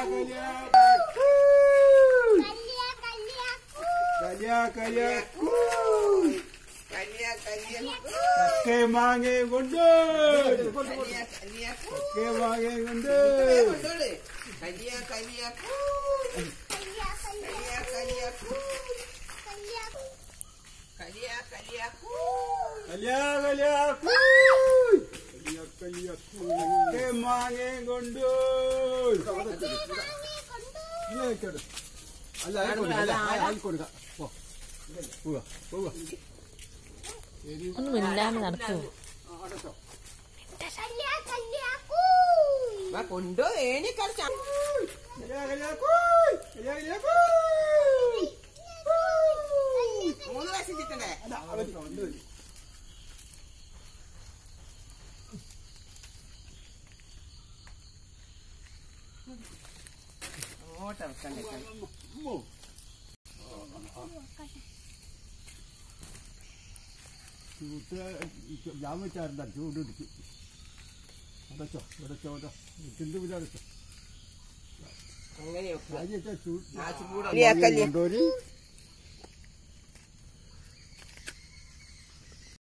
മാങ്ങേ കൊണ്ട് മാങ്ങേ കൊണ്ട് മാങ്ങേ കൊണ്ട് അല്ല കൊടുക്കാം ഒന്നും ഇല്ലാതെ നടക്കൂ കൊണ്ടോ ഏണിക്കടച്ച 3 വയസ്സിൽ ചിട്ടണ്ടേ ഓട്ടം കണ്ടേ ഞാൻ വെച്ചാஇருந்தா ചൂടെടുക്കും അടച്ചോ അടച്ചോ തിണ്ടു വിചാരിച്ചോ അങ്ങനെയൊക്കെ ചൂട്